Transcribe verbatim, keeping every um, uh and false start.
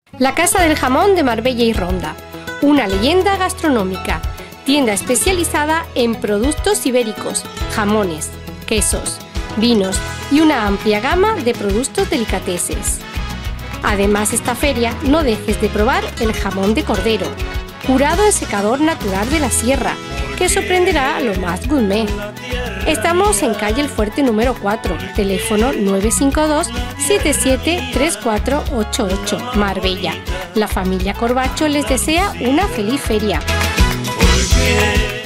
La Casa del Jamón de Marbella y Ronda, una leyenda gastronómica, tienda especializada en productos ibéricos, jamones, quesos, vinos y una amplia gama de productos delicateses. Además, esta feria no dejes de probar el jamón de cordero, curado en secador natural de la sierra, que sorprenderá a lo más gourmet. Estamos en calle El Fuerte número cuatro, teléfono nueve cinco dos, siete siete tres cuatro ocho ocho, Marbella. La familia Corbacho les desea una feliz feria.